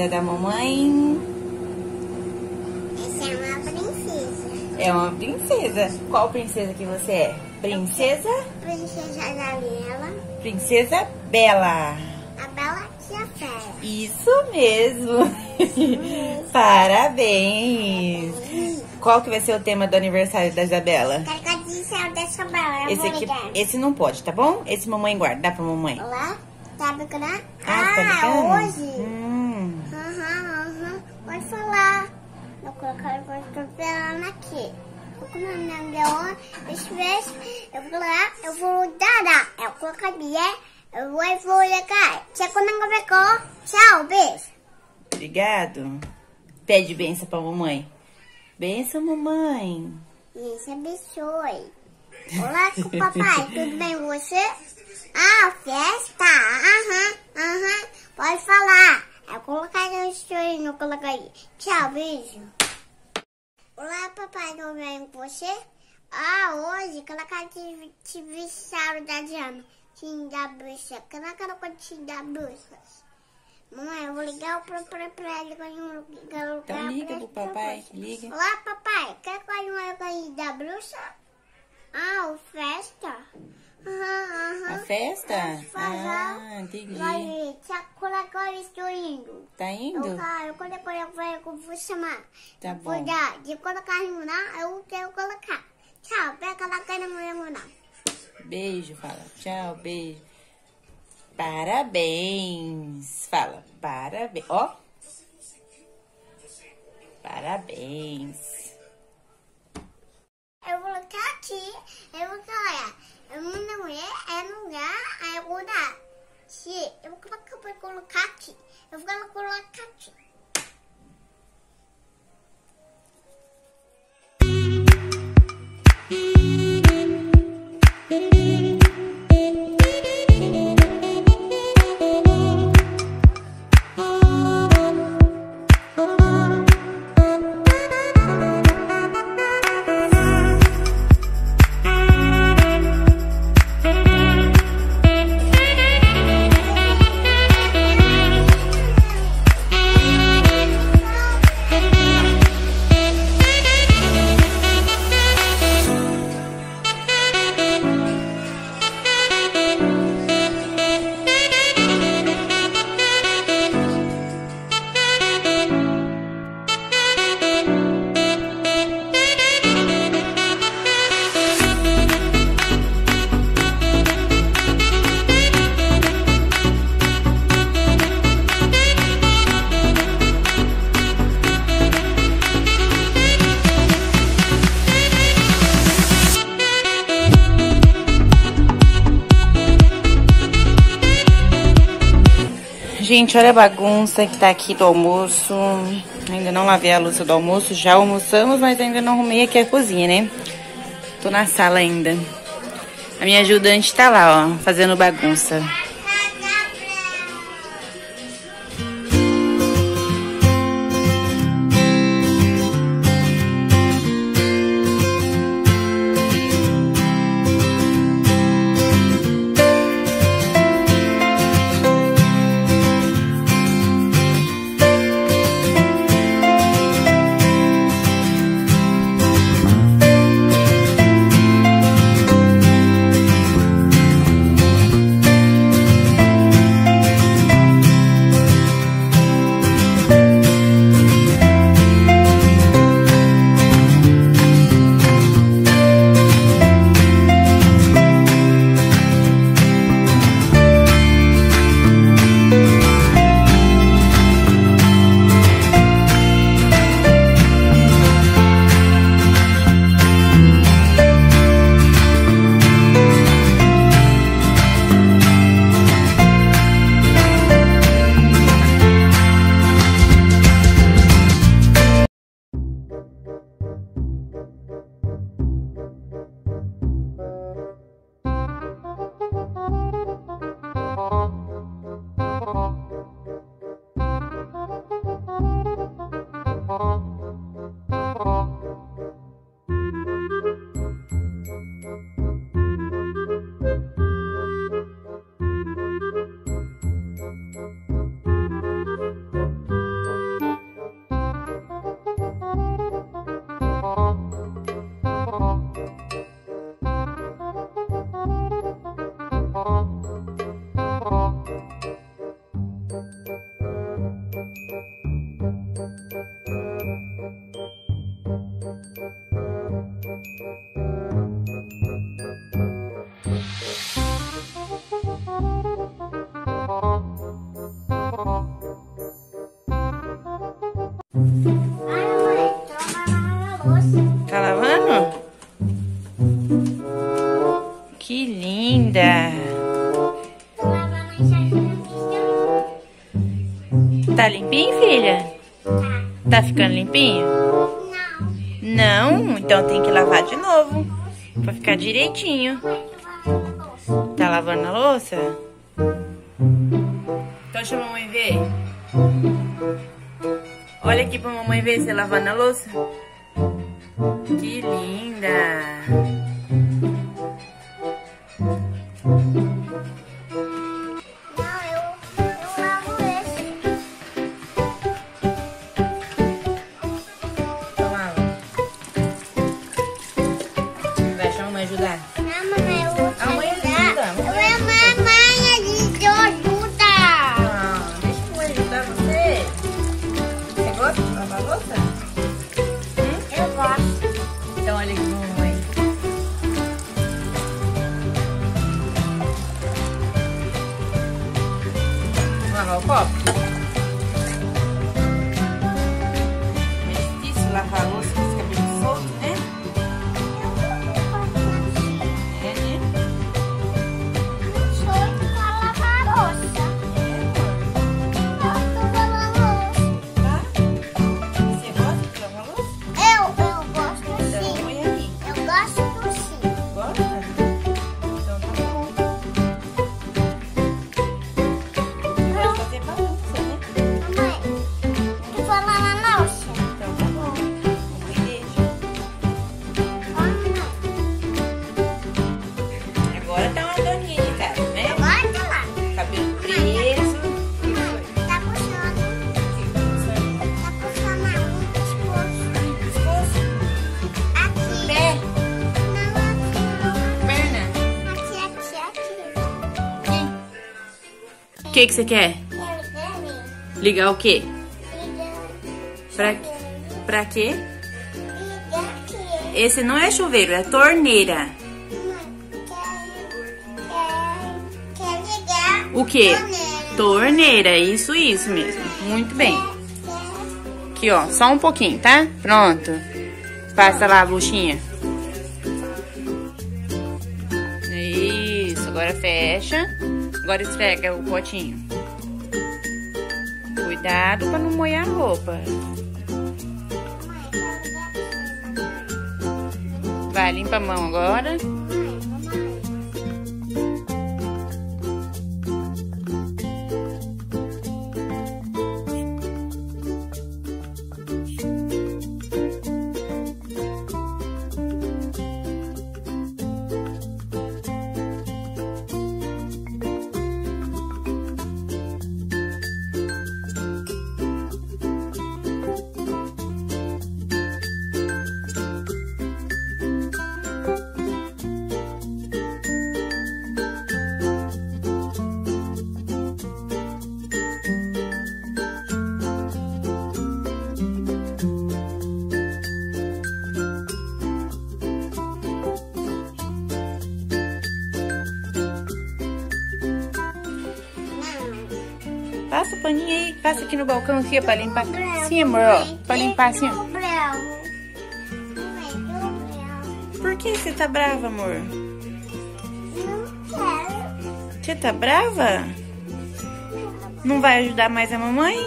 é da mamãe? Essa é uma princesa. É uma princesa. Qual princesa que você é? Princesa? Princesa da Bela. Princesa Bela. A Bela Tia Fera. Isso mesmo. Parabéns. Qual que vai ser o tema do aniversário da Isabela? Carga de céu dessa Bela. Esse aqui, esse não pode, tá bom? Esse mamãe guarda, dá pra mamãe. Olá, tá brincando? Tá brincando? Hoje? Pode falar. Vou colocar o atropelando aqui. Vou colocar o nome dela. Eu vou lá, eu vou dar. Eu colocar eu vou ligar. Tchau, beijo. Obrigado. Pede benção pra mamãe. Benção, mamãe. Isso, abençoe. Olá, papai, tudo bem com você? Ah, festa? Pode falar. Eu colocar no story, não colocar aí. Tchau, beijo. Olá, papai, tudo bem com você? Ah, hoje, colocar aniversário da Diana. Time da bruxa. Coloca no time da bruxa. Mamãe, eu vou ligar pra ele. Então liga pro papai, liga. Olá, papai, quer que eu da bruxa? Ah, o festa? A festa? Entendi. Vai, agora estou indo. Tá indo? Eu vou chamar. Tá bom. De colocar no lá, eu quero colocar. Tchau, pega lá que não lá. Beijo, fala. Tchau, beijo. Parabéns. Fala, parabéns. Ó. Parabéns. Eu vou colocar aqui. Eu vou colocar. Uma mulher é no lugar. Aí eu vou dar. Eu vou colocar aqui. Eu vou colocar aqui. Gente, olha a bagunça que tá aqui do almoço. Ainda não lavei a louça do almoço. Já almoçamos, mas ainda não arrumei aqui a cozinha, né? Tô na sala ainda. A minha ajudante tá lá, ó, fazendo bagunça. Que linda! Tô lavando a enxadinha. Tá limpinho, filha? Tá ficando limpinho? Não. Não? Então tem que lavar de novo. Pra ficar direitinho. Tá lavando a louça? Então deixa a mamãe ver. Olha aqui pra mamãe ver você lavando a louça. Que linda! Ajudar? Não, mamãe, eu vou te A mãe ajudar. ajuda. Mamãe ajuda. Deixa eu ajudar você. Você gosta de lavar louça? Eu gosto. Então olha aqui, mamãe. Vamos lavar o copo? É difícil lavar a louça com esse cabelo solto, né? O que você quer? Ligar o quê? Pra quê? Esse não é chuveiro, é torneira. Quer ligar? O quê? Torneira, isso mesmo. Muito bem. Aqui, ó, só um pouquinho, tá? Pronto. Passa lá a buchinha. Isso, agora fecha. Agora esfrega o potinho. Cuidado pra não molhar a roupa. Vai, limpa a mão agora. Passa o paninho aí, passa aqui no balcão aqui pra limpar. Sim, amor, ó, pra limpar assim, ó. Por que você tá brava, amor? Não quero. Você tá brava? Não vai ajudar mais a mamãe?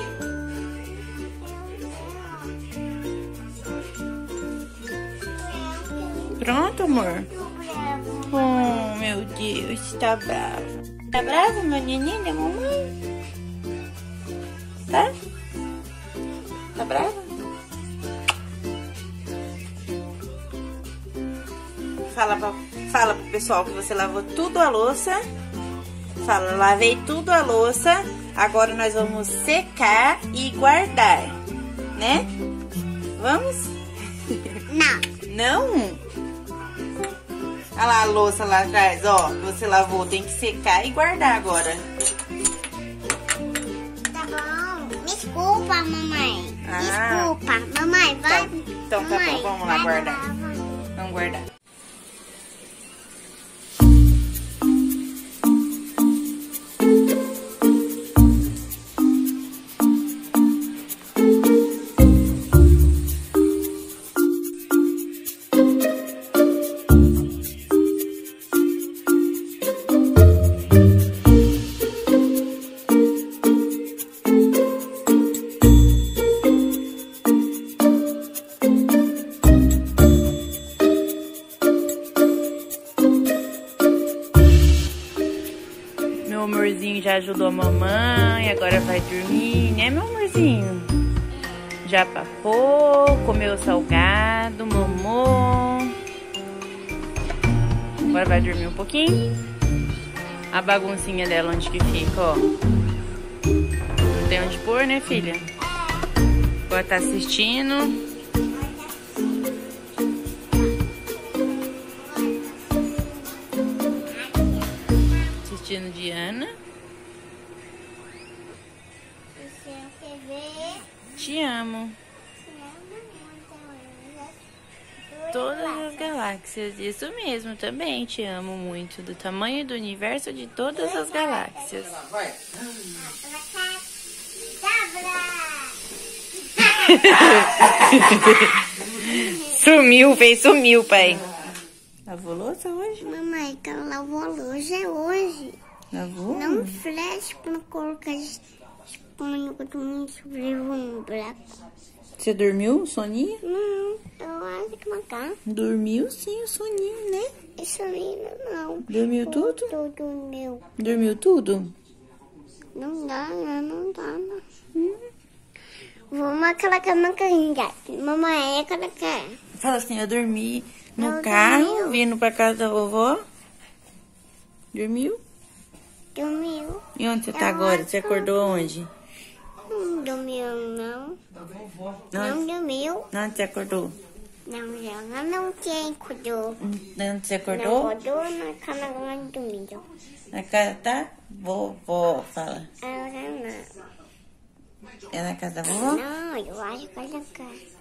Pronto, amor? Oh, meu Deus, você tá brava. Tá brava, meu neném da mamãe? Tá? Tá brava? Fala pro pessoal que você lavou tudo a louça. Fala, lavei tudo a louça. Agora nós vamos secar e guardar, né? Vamos? Não. Não? Olha lá a louça lá atrás, ó. Você lavou, tem que secar e guardar agora. Tá bom. Desculpa, mamãe. Ah. Desculpa. Mamãe, vai. Então tá bom, vamos lá guardar. Lavar. Vamos guardar. Meu amorzinho já ajudou a mamãe, agora vai dormir, né, meu amorzinho? Já papou, comeu salgado, mamou. Agora vai dormir um pouquinho. A baguncinha dela onde que fica, ó. Não tem onde pôr, né, filha? Agora tá assistindo. Assistindo Diana. Te amo. Todas as galáxias. Isso mesmo, também te amo muito. Do tamanho do universo de todas as galáxias. Sumiu, pai. Lavou louça hoje? Mamãe, que ela lavou a louça hoje. Lavou? Não flash pra colocar espanho que eu tô muito no buraco. Você dormiu, soninho? Não, eu acho que não tá. Dormiu sim, o soninho, né? Isso ainda não. Dormiu tudo? Tudo meu. Dormiu tudo? Não dá, não dá. Vamos aquela cama que a gente. Mamãe, é aquela quer. Fala assim, eu dormi no Eu carro, dormi. vindo pra casa da vovó. Dormiu? Dormiu. E onde você tá agora? Você acordou onde? Não dormiu, não. Não dormiu. Onde você acordou? Não quem acordou. Onde você Não acordou? acordou na cama não dormiu. Na casa da vovó, fala. Ela não. É na casa da vovó? Não, eu acho que ela quer.